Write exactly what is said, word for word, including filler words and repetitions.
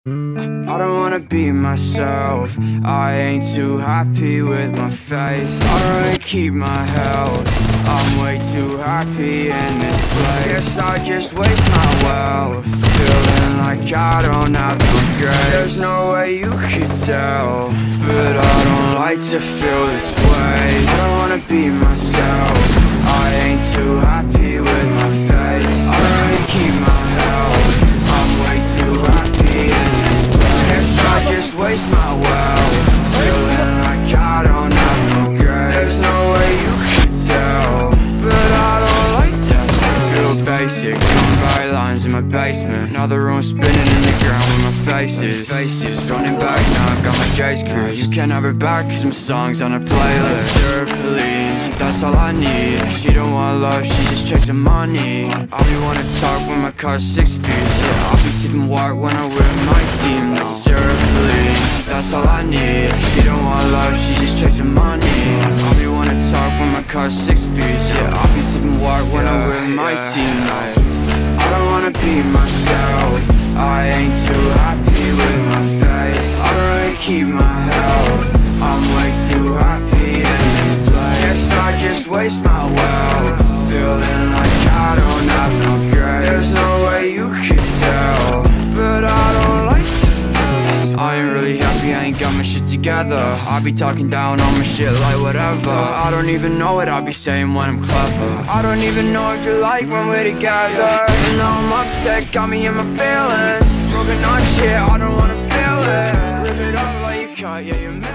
I don't wanna be myself. I ain't too happy with my face. I don't really keep my health. I'm way too happy in this place. Guess I just waste my wealth, feeling like I don't have no grace. There's no way you could tell, but I don't like to feel this way. I don't wanna be myself. I ain't too happy with my face. I don't really keep my health. I'm way too happy in this place. Guess I just waste my wealth, feeling like I don't have no grace. There's no way you could tell, but I don't like that. I feel basic, drawing by lines in my basement. Another room spinning in the ground where my face is. Faces running back now, I've got my J's crew. You can't have her back cause some songs on her playlist. Cerebelline, that's all I need. She don't want love, she just chasing money. I be wanna talk when my car's six speeds. Yeah, I'll be sipping water when I wear my team. That's cerebelline, that's all I need. She don't want love, she just chasing money. I be wanna talk when my car's six speeds. Yeah, I'll be sipping water when I wear my team. I don't wanna be myself. I ain't too happy with my face. I don't really keep my health. I'm way too happy in this place. Guess I just waste my wealth, feeling like I don't have no grace. There's no way you could tell, but I don't like to feel this way. I ain't really happy, I ain't got my shit together. I be talking down on my shit like whatever. I don't even know what I be saying when I'm clever. I don't even know if you like when we're together. And now I'm upset, got me in my feelings. Smoking on shit, I don't wanna feel it. Rip it up like you cut, yeah you